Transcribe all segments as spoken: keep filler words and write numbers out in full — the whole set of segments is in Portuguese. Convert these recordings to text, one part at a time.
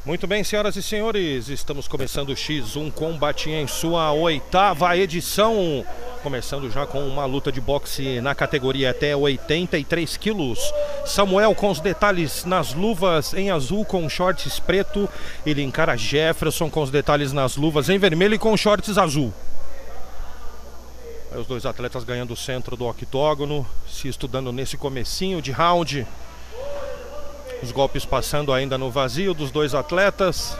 Muito bem, senhoras e senhores, estamos começando o X um Combat em sua oitava edição. Começando já com uma luta de boxe na categoria até oitenta e três quilos. Samuel com os detalhes nas luvas em azul com shorts preto. Ele encara Jefferson com os detalhes nas luvas em vermelho e com shorts azul. Aí os dois atletas ganhando o centro do octógono, se estudando nesse comecinho de round. Os golpes passando ainda no vazio dos dois atletas.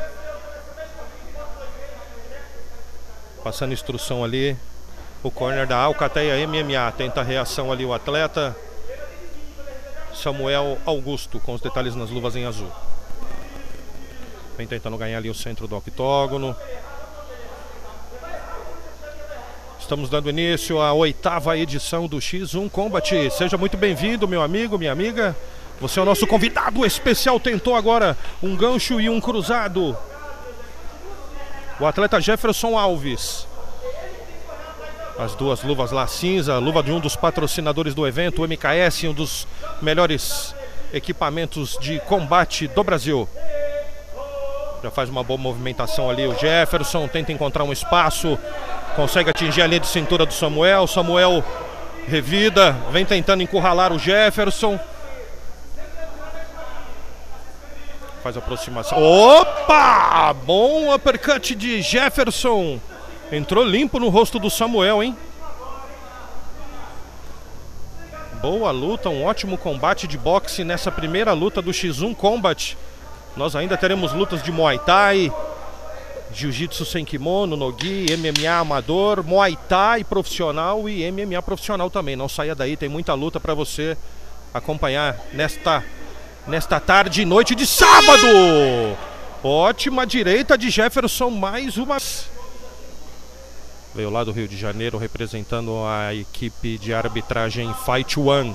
Passando instrução ali. O corner da Alcateia M M A. Tenta a reação ali o atleta. Samuel Augusto com os detalhes nas luvas em azul. Vem tentando ganhar ali o centro do octógono. Estamos dando início à oitava edição do X um Combat. Seja muito bem-vindo, meu amigo, minha amiga. Você é o nosso convidado especial. Tentou agora um gancho e um cruzado. O atleta Jefferson Alves. As duas luvas lá cinza, luva de um dos patrocinadores do evento, o M K S, um dos melhores equipamentos de combate do Brasil. Já faz uma boa movimentação ali o Jefferson, tenta encontrar um espaço, consegue atingir a linha de cintura do Samuel. Samuel revida, vem tentando encurralar o Jefferson. Faz aproximação. Opa! Bom uppercut de Jefferson. Entrou limpo no rosto do Samuel, hein? Boa luta, um ótimo combate de boxe nessa primeira luta do X um Combat. Nós ainda teremos lutas de Muay Thai, Jiu-Jitsu sem kimono, Nogi, M M A amador, Muay Thai profissional e M M A profissional também. Não saia daí, tem muita luta para você acompanhar nesta... Nesta tarde e noite de sábado. Ótima direita de Jefferson mais uma. Veio lá do Rio de Janeiro representando a equipe de arbitragem Fight One.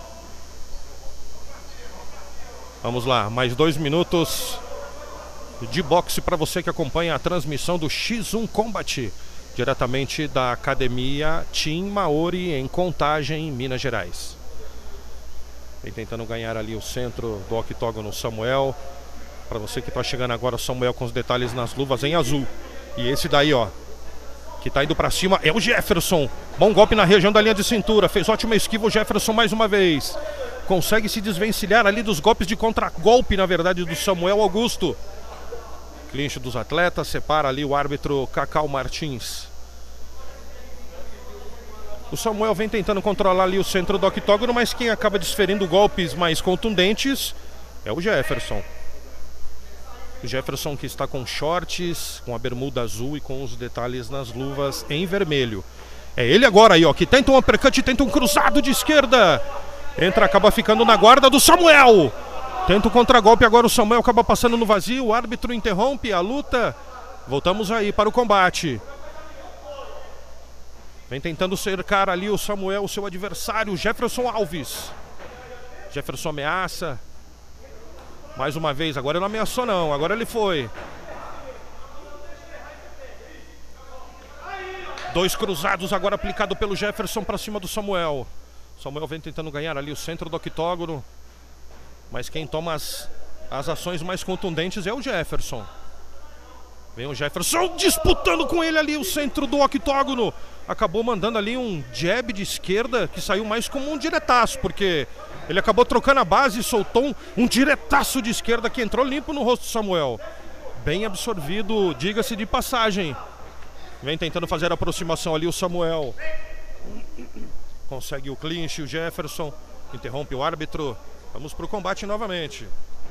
Vamos lá, mais dois minutos de boxe para você que acompanha a transmissão do X um Combat, diretamente da Academia Team Maori em Contagem, Minas Gerais. Vem tentando ganhar ali o centro do octógono Samuel. Para você que está chegando agora, o Samuel com os detalhes nas luvas em azul. E esse daí, ó, que tá indo para cima é o Jefferson. Bom golpe na região da linha de cintura. Fez ótima esquiva o Jefferson mais uma vez. Consegue se desvencilhar ali dos golpes de contragolpe, na verdade, do Samuel Augusto. Clinch dos atletas. Separa ali o árbitro Cacau Martins. O Samuel vem tentando controlar ali o centro do octógono, mas quem acaba desferindo golpes mais contundentes é o Jefferson. O Jefferson que está com shorts, com a bermuda azul e com os detalhes nas luvas em vermelho. É ele agora aí, ó, que tenta um uppercut, tenta um cruzado de esquerda. Entra, acaba ficando na guarda do Samuel. Tenta o contragolpe, agora o Samuel acaba passando no vazio. O árbitro interrompe a luta. Voltamos aí para o combate. Vem tentando cercar ali o Samuel, o seu adversário, Jefferson Alves. Jefferson ameaça. Mais uma vez, agora ele não ameaçou não, agora ele foi. Dois cruzados agora aplicado pelo Jefferson para cima do Samuel. Samuel vem tentando ganhar ali o centro do octógono. Mas quem toma as, as ações mais contundentes é o Jefferson. Vem o Jefferson disputando com ele ali o centro do octógono. Acabou mandando ali um jab de esquerda que saiu mais como um diretaço, porque ele acabou trocando a base e soltou um, um diretaço de esquerda que entrou limpo no rosto do Samuel. Bem absorvido, diga-se de passagem. Vem tentando fazer a aproximação ali o Samuel. Consegue o clinch, o Jefferson. Interrompe o árbitro. Vamos para o combate novamente.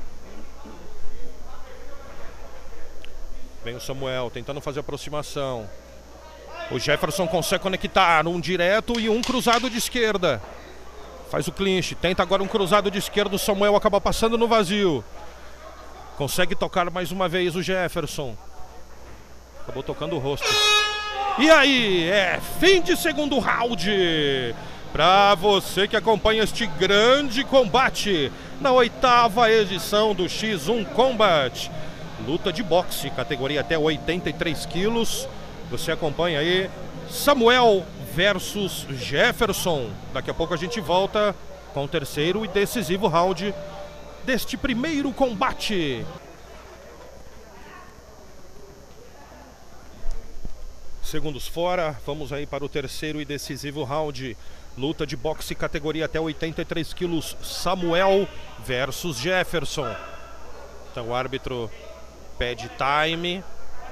Vem o Samuel tentando fazer a aproximação. O Jefferson consegue conectar um direto e um cruzado de esquerda. Faz o clinch, tenta agora um cruzado de esquerda. O Samuel acaba passando no vazio. Consegue tocar mais uma vez o Jefferson. Acabou tocando o rosto. E aí, é fim de segundo round. Para você que acompanha este grande combate na oitava edição do X um Combat. Luta de boxe, categoria até oitenta e três quilos. Você acompanha aí Samuel versus Jefferson. Daqui a pouco a gente volta com o terceiro e decisivo round deste primeiro combate. segundos fora. Vamos aí para o terceiro e decisivo round. Luta de boxe categoria até oitenta e três quilos. Samuel versus Jefferson. Então o árbitro pede time.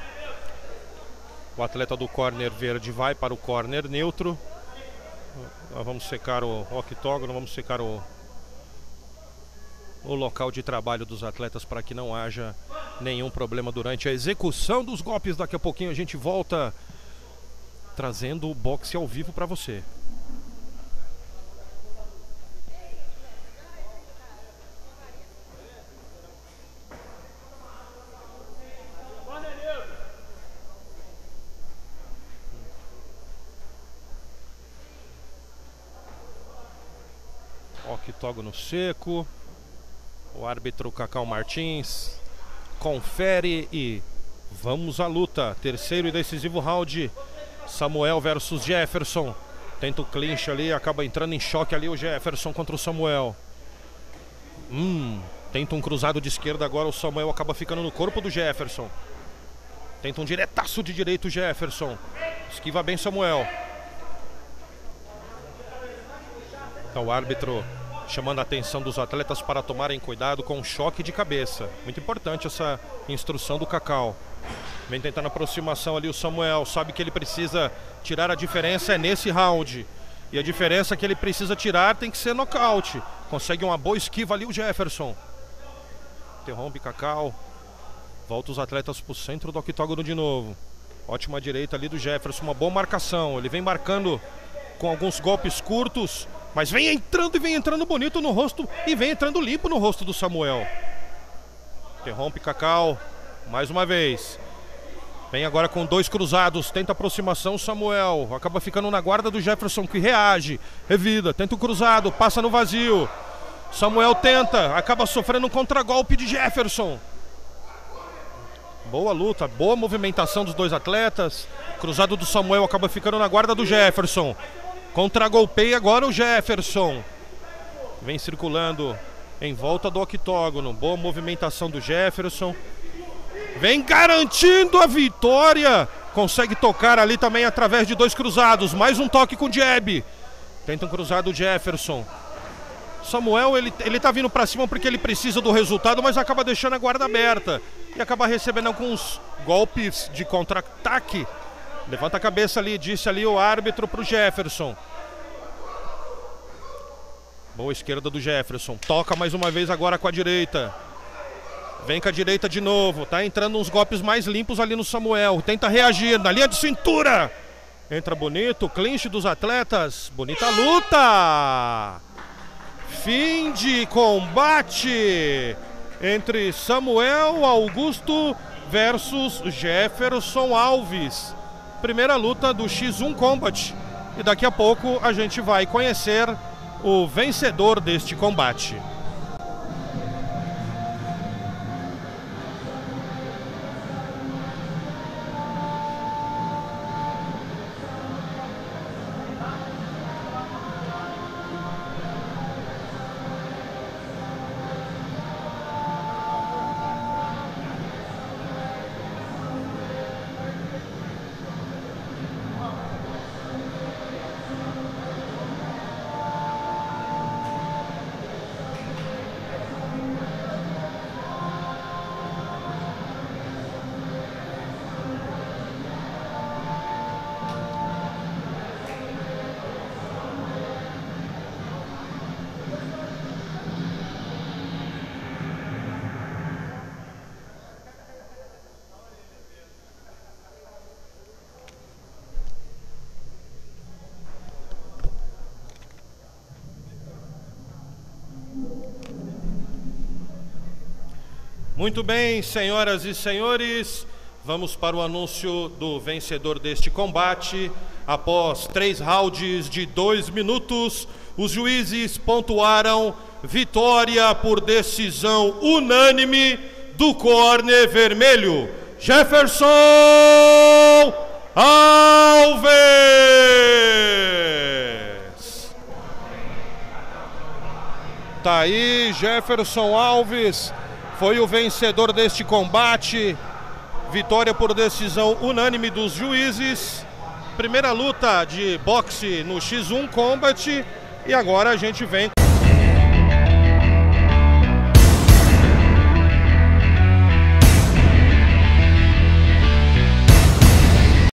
O atleta do corner verde vai para o corner neutro. Nós vamos secar o octógono, vamos secar o, o local de trabalho dos atletas para que não haja nenhum problema durante a execução dos golpes. Daqui a pouquinho a gente volta trazendo o boxe ao vivo para você. Octógono seco. O árbitro Cacau Martins confere e vamos à luta. Terceiro e decisivo round. Samuel versus Jefferson. Tenta o clinch ali, acaba entrando em choque ali o Jefferson contra o Samuel. Hum, tenta um cruzado de esquerda agora, o Samuel acaba ficando no corpo do Jefferson. Tenta um diretaço de direito o Jefferson. Esquiva bem Samuel. Então o árbitro chamando a atenção dos atletas para tomarem cuidado com o choque de cabeça. Muito importante essa instrução do Cacau. Vem tentando aproximação ali o Samuel. Sabe que ele precisa tirar a diferença é nesse round. E a diferença que ele precisa tirar tem que ser nocaute. Consegue uma boa esquiva ali o Jefferson. Interrompe Cacau. Volta os atletas para o centro do octógono de novo. Ótima direita ali do Jefferson. Uma boa marcação. Ele vem marcando com alguns golpes curtos. Mas vem entrando e vem entrando bonito no rosto. E vem entrando limpo no rosto do Samuel. Interrompe Cacau. Mais uma vez. Vem agora com dois cruzados. Tenta aproximação Samuel. Acaba ficando na guarda do Jefferson que reage. Revida. Tenta o cruzado. Passa no vazio. Samuel tenta. Acaba sofrendo um contragolpe de Jefferson. Boa luta. Boa movimentação dos dois atletas. Cruzado do Samuel acaba ficando na guarda do Jefferson. Contragolpeia agora o Jefferson. Vem circulando em volta do octógono. Boa movimentação do Jefferson. Vem garantindo a vitória. Consegue tocar ali também através de dois cruzados. Mais um toque com o jab. Tenta um cruzado o Jefferson. Samuel, ele, ele tá vindo pra cima porque ele precisa do resultado, mas acaba deixando a guarda aberta. E acaba recebendo alguns golpes de contra-ataque. Levanta a cabeça ali, disse ali o árbitro pro Jefferson. Boa esquerda do Jefferson. Toca mais uma vez agora com a direita. Vem com a direita de novo. Tá entrando uns golpes mais limpos ali no Samuel. Tenta reagir na linha de cintura. Entra bonito. Clinch dos atletas. Bonita luta. Fim de combate entre Samuel Augusto versus Jefferson Alves. Primeira luta do X um Combat. E daqui a pouco a gente vai conhecer o vencedor deste combate. Muito bem, senhoras e senhores, vamos para o anúncio do vencedor deste combate. Após três rounds de dois minutos, os juízes pontuaram vitória por decisão unânime do corner vermelho, Jefferson Alves. Tá aí, Jefferson Alves foi o vencedor deste combate. Vitória por decisão unânime dos juízes. primeira luta de boxe no X um Combat. E agora a gente vem